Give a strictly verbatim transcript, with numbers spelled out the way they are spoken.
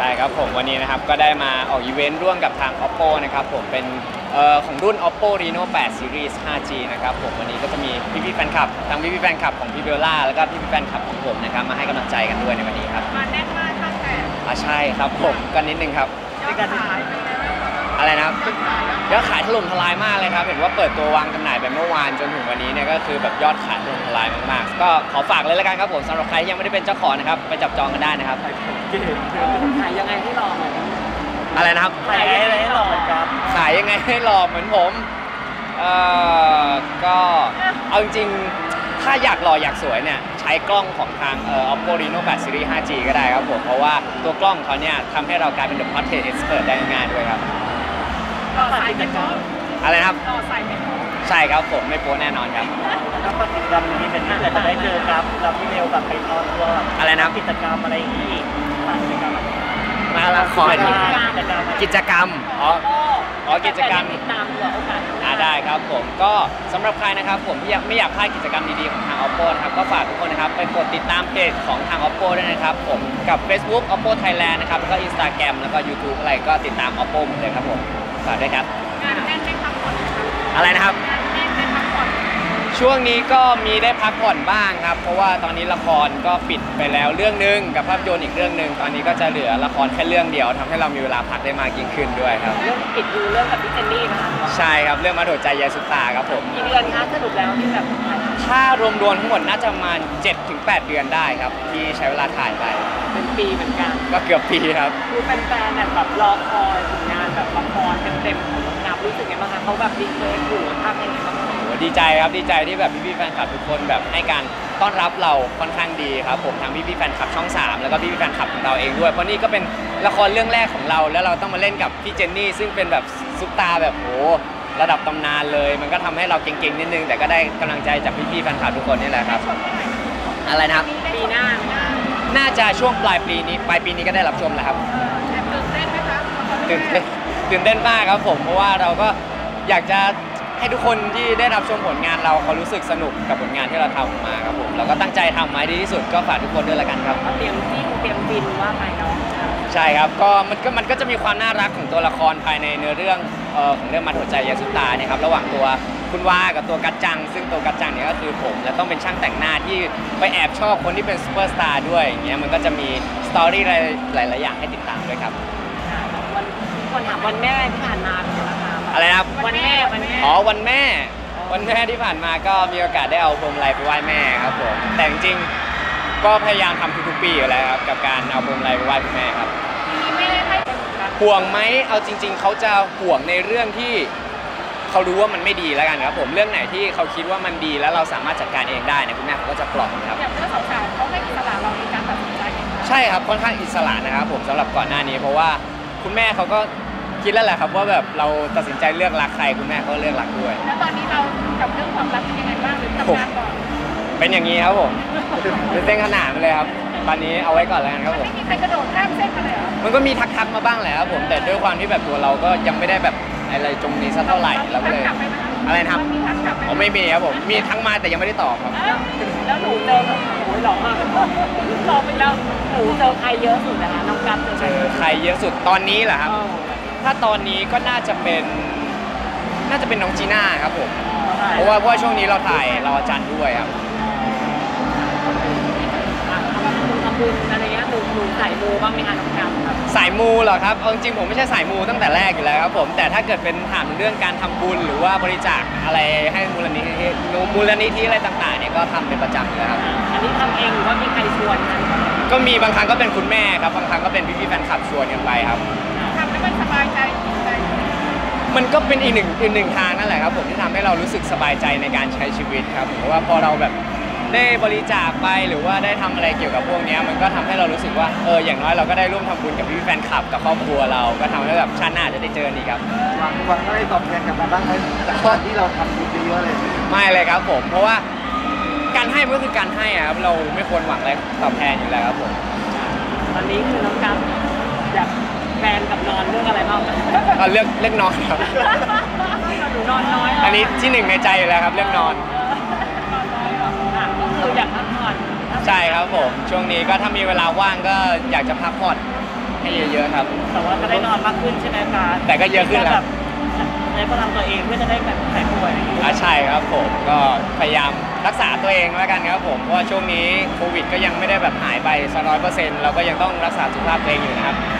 ครับผมวันนี้นะครับก็ได้มาออกอีเวนต์ร่วมกับทาง Oppo นะครับผมเป็นเอ่อของรุ่น Oppo Reno แปด Series ไฟว์ จี นะครับผมวันนี้ก็จะมีพี่ๆแฟนคลับทั้งพี่ๆแฟนคลับของพี่เบลล่าแล้วก็พี่ๆแฟนคลับของผมนะครับมาให้กำลังใจกันด้วยในวันนี้ครับมาแน่นมากตั้งแต่อ่าใช่ครับผมกันนิดนึงครับยอดขายเป็นไงบ้างคะอะไรนะครับยอดขายถล่มทลายมากเลยครับเห็นว่าเปิดตัววางจำหน่ายไปเมื่อวานจนถึงวันนี้เนี่ยก็คือแบบยอดขายถล่มทลายมากๆก็ขอฝากเลยละกันครับผมสำหรับใครที่ยังไม่ได้เป็นเจ้าของนะครับไปจับจองกันได้นะครับขายยังไงให้หล่อเหมือนอะไรนะครับขายยังไงให้หล่อเหมือนครับขายยังไงให้หล่อเหมือนผมเอ่อก็เอาจริงๆถ้าอยากหล่ออยากสวยเนี่ยใช้กล้องของทางเอ่อ Oppo Reno แปด Series ไฟว์ จี ก็ได้ครับผมเพราะว่าตัวกล้องเขาเนี่ยทำให้เรากลายเป็น The Portrait Expert ได้ง่ายด้วยครับต่อสายไม่โป๊ะอะไรนะครับต่อสายไม่โป๊ะใช่ครับผมไม่โป๊ะแน่นอนครับแล้วก็กิจกรรมนี้เป็นที่เราจะได้เจอครับเราพี่เมลกับไปออนทัวร์อะไรนะกิจกรรมอะไรอย่างนี้กิจกรรมมาละครกิจกรรมอ๋ออ๋อกิจกรรมติดตามตัวโอกาสอ่าได้ครับผมก็สำหรับใครนะครับผมที่ไม่อยากพลาดกิจกรรมดีๆของทาง Oppo นะครับก็ฝากทุกคนนะครับไปกดติดตามเพจของทาง Oppo ด้วยนะครับผมกับ Facebook Oppo Thailand นะครับแล้วก็ Instagram แล้วก็ YouTube อะไรก็ติดตาม Oppo หมดเลยครับผมฝากด้วยครับงานแน่นได้พักผ่อนอะไรนะครับงานแน่นได้พักผ่อนช่วงนี้ก็มีได้พักผ่อนบ้างครับเพราะว่าตอนนี้ละครก็ปิดไปแล้วเรื่องนึงกับภาพยนตร์อีกเรื่องนึงตอนนี้ก็จะเหลือละครแค่เรื่องเดียวทำให้เรามีเวลาพักได้มากยิ่งขึ้นด้วยครับเรื่องปิดดูเรื่องกับพี่เจนนี่นะคะใช่ครับเรื่องมาโดดใจยายสุตาครับผมกี่เดือนคะสรุปแล้วที่แบบถ้ารวมรวมทั้งหมดน่าจะประมาณ เจ็ดถึงแปด เดือนได้ครับที่ใช้เวลาถ่ายไปเป็นปีเหมือนกันก็เกือบปีครับคือแฟนๆแบบรอคอยผลงานแบบละครเต็มๆของน้องนับรู้สึกยังไงบ้างคะเขาแบบดีเลิศอยู่ภาพยังไงบ้างดีใจครับดีใจที่แบบพี่ๆแฟนคลับทุกคนแบบให้การต้อนรับเราค่อนข้างดีครับผมทั้งพี่ๆแฟนคลับช่องสามแล้วก็พี่ๆแฟนคลับของเราเองด้วยเพราะนี่ก็เป็นละครเรื่องแรกของเราแล้วเราต้องมาเล่นกับพี่เจนนี่ซึ่งเป็นแบบซุปตาแบบโหระดับตำนานเลยมันก็ทำให้เราเก่งๆนิดนึงแต่ก็ได้กำลังใจจากพี่ๆแฟนคลับทุกคนนี่แหละครับอะไรนะครับปีหน้าน่าจะช่วงปลายปีนี้ปลายปีนี้ก็ได้รับชมแล้วครับตื่นเต้นไหมคะตื่นเต้นตื่นเต้นมากครับผมเพราะว่าเราก็อยากจะให้ทุกคนที่ได้รับชมผลงานเราเขารู้สึกสนุกกับผลงานที่เราทำมาครับผมเราก็ตั้งใจทำมาดีที่สุดก็ฝากทุกคนด้วยละกันครับเตรียมจิ้นเตรียมบินว่าไปเนาะใช่ครับก็มันก็มันก็จะมีความน่ารักของตัวละครภายในเนื้อเรื่องเอ่อของเรื่องมัดหัวใจยาสุตาเนี่ยครับระหว่างตัวคุณวากับตัวกัจจังซึ่งตัวกัจจังเนี่ยก็คือผมและต้องเป็นช่างแต่งหน้าที่ไปแอบชอบคนที่เป็นซูเปอร์สตาร์ด้วยอย่างเงี้ยมันก็จะมีสตอรี่หลายหลายอย่างให้ติดตามด้วยครับวันคนถามวันแม่ที่ผ่านมาเป็นยังไงคะอะไรนะครับวันแม่วันแม่อ๋อวันแม่วันแม่ที่ผ่านมาก็มีโอกาสได้เอาพวงมาลัยไปไหว้แม่ครับผมแต่จริงๆก็พยายามทำทุกๆปีอยู่แล้วครับกับการเอาพวงมาลัยไปไหว้คุณแม่ครับห่วงไหมเอาจริงๆเขาจะห่วงในเรื่องที่เขารู้ว่ามันไม่ดีแล้วกันครับผมเรื่องไหนที่เขาคิดว่ามันดีแล้วเราสามารถจัดการเองได้เนี่ยคุณแม่เขาก็จะปล่อยครับอย่างเรื่องสาวๆเขาให้อิสระเราในการตัดสินใจใช่ครับค่อนข้างอิสระนะครับผมสำหรับก่อนหน้านี้เพราะว่าคุณแม่เขาก็คิดแล้วแหละครับว่าแบบเราตัดสินใจเลือกรักใครคุณแม่เขาเลือกรักด้วยแล้วตอนนี้เรากับเรื่องความรักเป็นยังไงบ้างหรือทำงานก่อนเป็นอย่างนี้ครับผมเป็นเส้นขนาดไปเลยครับตอนนี้เอาไว้ก่อนแล้วกันครับผมไม่มีใครกระโดดข้ามเส้นมาเลยเหรอมันก็มีทักๆมาบ้างแหละครับผมแต่ด้วยความที่แบบตัวเราก็ยังไม่ได้แบบอะไรตรงนี้สักเท่าไหร่แล้วเลยอะไรนะครับผมไม่มีครับผมมีทั้งมาแต่ยังไม่ได้ตอบครับแล้วหนูเจอโอ้ยหล่อมากหล่อไปแล้วหนูเจอใครเยอะสุดนะคะน้องกั๊บเจอใครเยอะสุดตอนนี้เหรอครับถ้าตอนนี้ก็น่าจะเป็นน่าจะเป็นน้องจีน่าครับผมเพราะว่าเพราะว่าช่วงนี้เราถ่ายเราอาจารย์ด้วยครับทำบุญอะไรเงี้ยหนูหนูสายมูบ้างไหมคะน้องกั๊บสายมูเหรอครับเอาจริงผมไม่ใช่สายมูตั้งแต่แรกอยู่แล้วครับผมแต่ถ้าเกิดเป็นถามเรื่องการทำบุญหรือว่าบริจาคอะไรให้มูลนิธิมูลนิธิอะไรต่างๆเนี่ยก็ทำเป็นประจำอยู่แล้วครับอันนี้ทำเองหรือว่ามีใครชวนก็มีบางครั้งก็เป็นคุณแม่ครับบางครั้งก็เป็นพี่ๆแฟนคลับชวนกันไปครับทำแล้วมันสบายใจจิตใจมันก็เป็นอีกหนึ่งอีกหนึ่งทางนั่นแหละครับผมที่ทำให้เรารู้สึกสบายใจในการใช้ชีวิตครับเพราะว่าพอเราแบบได้บริจาคไปหรือว่าได้ทำอะไรเกี่ยวกับพวกนี้มันก็ทำให้เรารู้สึกว่าเอออย่างน้อยเราก็ได้ร่วมทำบุญกับพี่แฟนคลับกับครอบครัวเราก็ทำให้แบบชาติหน้าจะได้เจออีกครับหวังหวังได้ตอบแทนกลับมาบ้างไหมจากตอนที่เราทำบุญเยอะเลยไม่เลยครับผมเพราะว่าการให้ก็คือการให้ครับเราไม่ควรหวังอะไรตอบแทนอยู่แล้วครับผมตอนนี้คือน้องกั๊บอยากแฟนกับนอนเรื่องอะไรบ้างก็เลือกเลือกนอนครับหนูนอนน้อยอันนี้ที่หนึ่งในใจอยู่แล้วครับเรื่องนอนก็คืออยากพักผ่อนใช่ครับผมช่วงนี้ก็ถ้ามีเวลาว่างก็อยากจะพักผ่อนให้ให้เยอะๆครับแต่ว่าจะได้นอนมากขึ้นใช่ไหมการแต่ก็เยอะขึ้นแล้วแบบใช้พลังตัวเองเพื่อจะได้แบบหายป่วยอ่าใช่ครับผมก็พยายามรักษาตัวเองแล้วกันครับผมเพราะว่าช่วงนี้โควิดก็ยังไม่ได้แบบหายไปสักร้อยเปอร์เซ็นต์เราก็ยังต้องรักษาสุขภาพตัวเองอยู่นะครับ